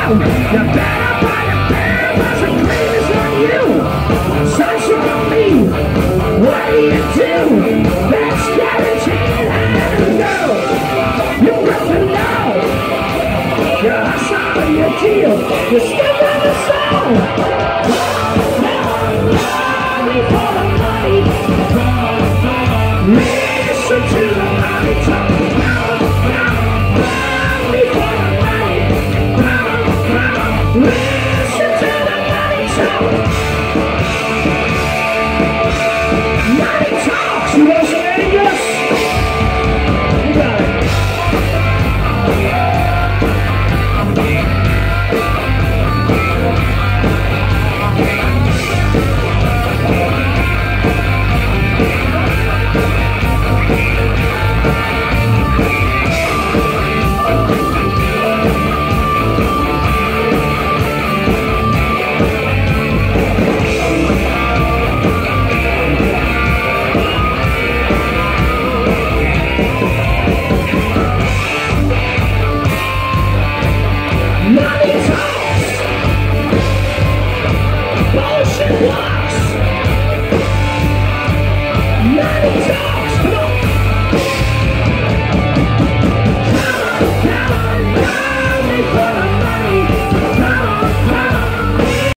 You better buy a pair, cause the cream is on you. Social on me, what do you do? That's guaranteed, and no, you never know. Your hustle and your deal, you still got the soul. Money for the money. Listen to the money talk. Money for the money. Listen to the money talk. Money talks. You want some Angus? You got it. Money talks. Bullshit.